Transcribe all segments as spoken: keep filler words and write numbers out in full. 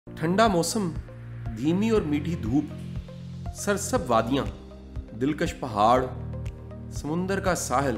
ठंडा मौसम, धीमी और मीठी धूप, सरसब वादियां, दिलकश पहाड़, समुंदर का साहिल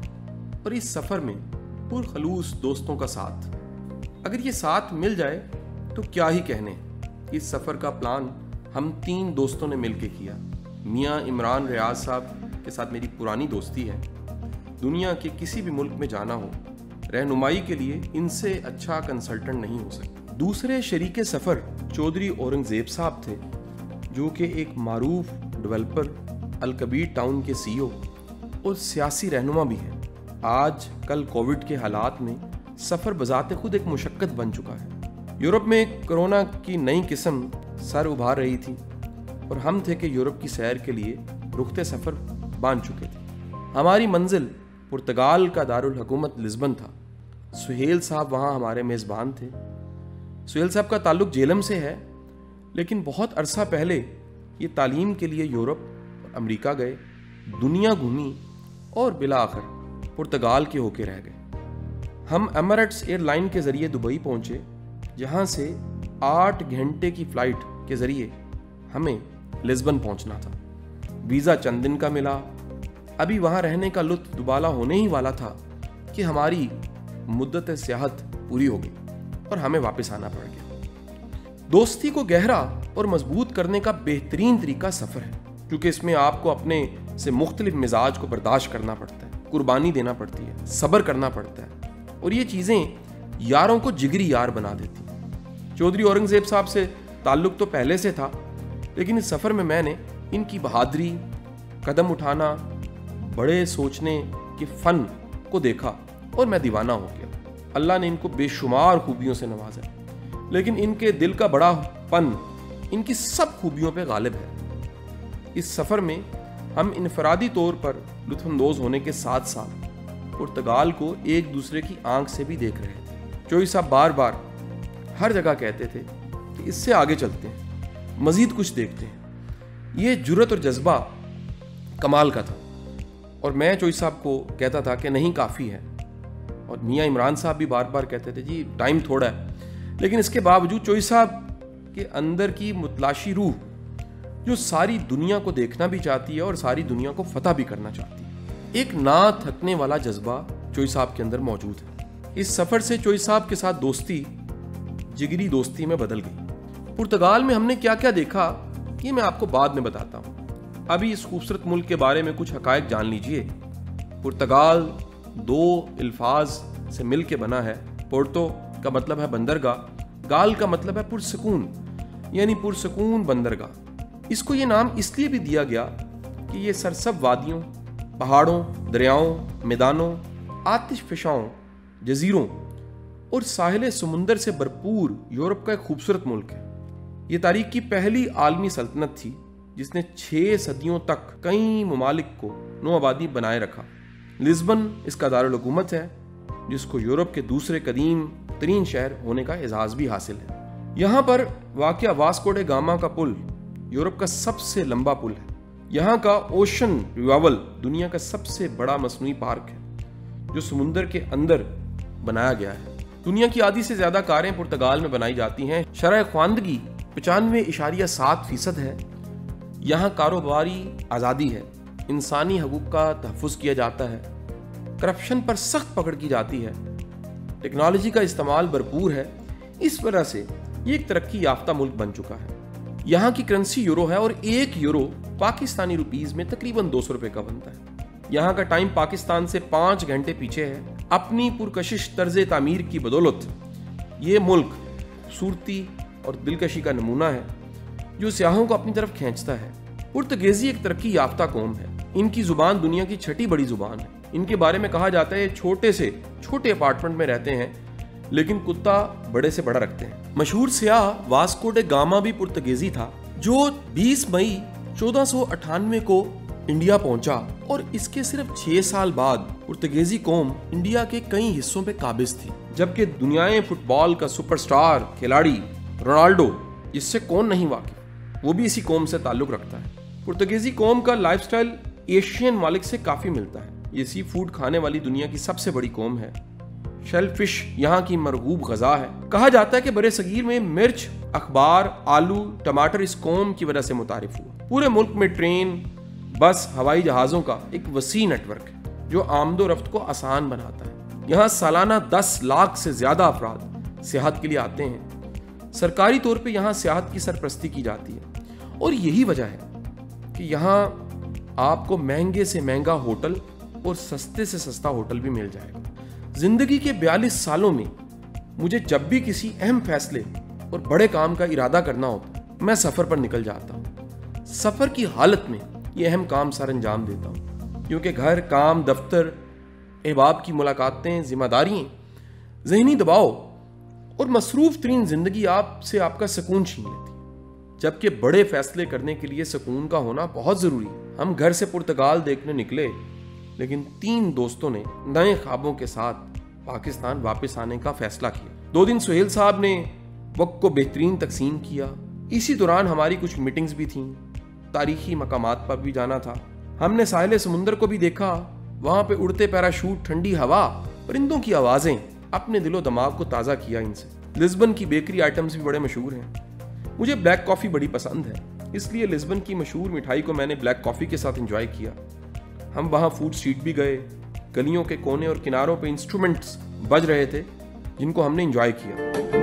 और इस सफर में पुरखलूस दोस्तों का साथ। अगर ये साथ मिल जाए तो क्या ही कहने। इस सफर का प्लान हम तीन दोस्तों ने मिलकर किया। मियाँ इमरान रियाज साहब के साथ मेरी पुरानी दोस्ती है। दुनिया के किसी भी मुल्क में जाना हो, रहनुमाई के लिए इनसे अच्छा कंसल्टेंट नहीं हो सकता। दूसरे शरीके सफ़र चौधरी औरंगज़ेब साहब थे, जो कि एक मारूफ डेवलपर, अलकबीर टाउन के सीईओ और सियासी रहनुमा भी हैं। आज कल कोविड के हालात में सफ़र बजाते खुद एक मुशक्क़त बन चुका है। यूरोप में कोरोना की नई किस्म सर उभार रही थी और हम थे कि यूरोप की सैर के लिए रुखते सफ़र बांध चुके थे। हमारी मंजिल पुर्तगाल का दारुल हुकूमत लिस्बन था। सुहेल साहब वहाँ हमारे मेज़बान थे। सुहेल साहब का ताल्लुक जेलम से है, लेकिन बहुत अरसा पहले ये तालीम के लिए यूरोप और अमेरिका गए, दुनिया घूमी और बिला आखिर पुर्तगाल के होके रह गए। हम एमिरेट्स एयरलाइन के ज़रिए दुबई पहुँचे, जहाँ से आठ घंटे की फ़्लाइट के ज़रिए हमें लिस्बन पहुँचना था। वीज़ा चंद दिन का मिला। अभी वहाँ रहने का लुत्फ़ दुबाला होने ही वाला था कि हमारी मुद्दत सियाहत पूरी हो गई और हमें वापस आना पड़ गया। दोस्ती को गहरा और मजबूत करने का बेहतरीन तरीका सफ़र है, क्योंकि इसमें आपको अपने से मुख्तलिफ मिजाज को बर्दाश्त करना पड़ता है, कुर्बानी देना पड़ती है, सब्र करना पड़ता है, और ये चीज़ें यारों को जिगरी यार बना देती हैं। चौधरी औरंगज़ेब साहब से ताल्लुक़ तो पहले से था, लेकिन इस सफ़र में मैंने इनकी बहादुरी, कदम उठाना, बड़े सोचने के फ़न को देखा और मैं दीवाना हो गया। अल्लाह ने इनको बेशुमार खूबियों से नवाजा, लेकिन इनके दिल का बड़ापन इनकी सब खूबियों पे गालिब है। इस सफ़र में हम इनफरादी तौर पर लुत्फ़अंदोज़ होने के साथ साथ पुर्तगाल को एक दूसरे की आंख से भी देख रहे थे। चोई साहब बार बार हर जगह कहते थे कि इससे आगे चलते हैं, मज़ीद कुछ देखते हैं। ये जुर्रत और जज्बा कमाल का था, और मैं चोई साहब को कहता था कि नहीं, काफ़ी है। और मियाँ इमरान साहब भी बार बार कहते थे जी टाइम थोड़ा है। लेकिन इसके बावजूद चोई साहब के अंदर की मुतलाशी रूह, जो सारी दुनिया को देखना भी चाहती है और सारी दुनिया को फतह भी करना चाहती है, एक ना थकने वाला जज्बा चोई साहब के अंदर मौजूद है। इस सफ़र से चोई साहब के साथ दोस्ती जिगरी दोस्ती में बदल गई। पुर्तगाल में हमने क्या क्या देखा, ये मैं आपको बाद में बताता हूँ। अभी इस खूबसूरत मुल्क के बारे में कुछ हकायक जान लीजिए। पुर्तगाल दो अल्फाज से मिल के बना है। पोर्टो का मतलब है बंदरगाह, गाल का मतलब है पुरसकून, यानी पुरसकून बंदरगाह। इसको ये नाम इसलिए भी दिया गया कि ये सरसब वादियों, पहाड़ों, दरियाओं, मैदानों, आतिश फ़िशाओं, जजीरों और साहिल समुंदर से भरपूर यूरोप का एक खूबसूरत मुल्क है। ये तारीख की पहली आलमी सल्तनत थी जिसने छः सदियों तक कई ममालिक को नौआबादी बनाए रखा। लिस्बन इसका दारुल हुकूमत है, जिसको यूरोप के दूसरे कदीम तरीन शहर होने का एजाज़ भी हासिल है। यहाँ पर वाक़या वास्को डे गामा का पुल यूरोप का सबसे लंबा पुल है। यहाँ का ओशन रिवावल दुनिया का सबसे बड़ा मसनूई पार्क है, जो समुंदर के अंदर बनाया गया है। दुनिया की आधी से ज़्यादा कारें पुर्तगाल में बनाई जाती हैं। शरह ख्वानदगी पचानवे इशारिया सात फीसद है। यहाँ कारोबारी आज़ादी है, इंसानी हकूक़ का तहफ़्फ़ुज़ किया जाता है, करप्शन पर सख्त पकड़ की जाती है, टेक्नोलॉजी का इस्तेमाल भरपूर है। इस वजह से ये एक तरक्की याफ्ता मुल्क बन चुका है। यहाँ की करेंसी यूरो है और एक यूरो पाकिस्तानी रुपीज़ में तकरीबन दो सौ रुपये का बनता है। यहाँ का टाइम पाकिस्तान से पाँच घंटे पीछे है। अपनी पुरकशिश तर्ज तामीर की बदौलत ये मुल्क खूबसूरती और दिलकशी का नमूना है, जो सियाहों को अपनी तरफ खींचता है। पुर्तगेज़ी एक तरक्की याफ्ता कौम है। इनकी ज़ुबान दुनिया की छठी बड़ी ज़ुबान है। इनके बारे में कहा जाता है छोटे से छोटे अपार्टमेंट में रहते हैं, लेकिन कुत्ता बड़े से बड़ा रखते हैं। मशहूर सियाह वास्को डे गामा भी पुर्तगेज़ी था, जो बीस मई चौदह सौ अट्ठानवे को इंडिया पहुंचा, और इसके सिर्फ छह साल बाद पुर्तगेज़ी कौम इंडिया के कई हिस्सों पे काबिज थी। जबकि दुनियाएं फुटबॉल का सुपरस्टार खिलाड़ी रोनाल्डो, जिससे कौन नहीं वाकिफ, वो भी इसी कौम से ताल्लुक़ रखता है। पुर्तगेज़ी कौम का लाइफस्टाइल एशियन मालिक से काफ़ी मिलता है। ये सी फूड खाने वाली दुनिया की सबसे बड़ी कौम है। शेल फिश यहाँ की मरगूब गज़ा है। कहा जाता है कि बड़े सगीर में मिर्च अखबार आलू टमाटर इस कौम की वजह से मुतारिफ हुआ। पूरे मुल्क में ट्रेन, बस, हवाई जहाज़ों का एक वसी नेटवर्क है जो आमदो रफ्त को आसान बनाता है। यहाँ सालाना दस लाख से ज़्यादा अफराद सियाहत के लिए आते हैं। सरकारी तौर पे यहाँ सियाहत की सरपरस्ती की जाती है और यही वजह है कि यहाँ आपको महंगे से महंगा होटल और सस्ते से सस्ता होटल भी मिल जाएगा। जिंदगी के बयालीस सालों में मुझे जब भी किसी अहम फैसले और बड़े काम का इरादा करना होता है, मैं सफ़र पर निकल जाता हूँ। सफ़र की हालत में ये अहम काम सर अंजाम देता हूँ, क्योंकि घर, काम, दफ्तर, अहबाब की मुलाकातें, जिम्मेदारियाँ, ज़हनी दबाव और मसरूफ़ तरीन ज़िंदगी आपसे आपका सुकून छीन लेती है। जबकि बड़े फैसले करने के लिए सुकून का होना बहुत ज़रूरी है। हम घर से पुर्तगाल देखने निकले, लेकिन तीन दोस्तों ने नए ख्वाबों के साथ पाकिस्तान वापस आने का फैसला किया। दो दिन सुहेल साहब ने वक्त को बेहतरीन तकसीम किया। इसी दौरान हमारी कुछ मीटिंग्स भी थीं, तारीखी मकामात पर भी जाना था। हमने साहिल समुंदर को भी देखा। वहाँ पे उड़ते पैराशूट, ठंडी हवा, परिंदों की आवाज़ें अपने दिलो दिमाग को ताज़ा किया इनसे। लिस्बन की बेकरी आइटम्स भी बड़े मशहूर हैं। मुझे ब्लैक कॉफ़ी बड़ी पसंद है, इसलिए लिस्बन की मशहूर मिठाई को मैंने ब्लैक कॉफ़ी के साथ एंजॉय किया। हम वहाँ फूड स्ट्रीट भी गए। गलियों के कोने और किनारों पे इंस्ट्रूमेंट्स बज रहे थे जिनको हमने एंजॉय किया।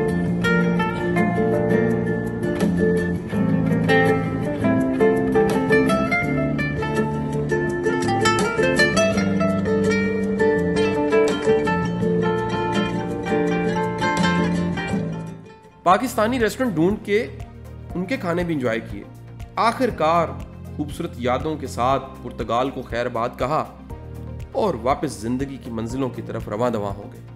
पाकिस्तानी रेस्टोरेंट ढूंढ के उनके खाने भी एंजॉय किए। आखिरकार खूबसूरत यादों के साथ पुर्तगाल को खैरबाद कहा और वापस जिंदगी की मंजिलों की तरफ रवां दवा हो गए।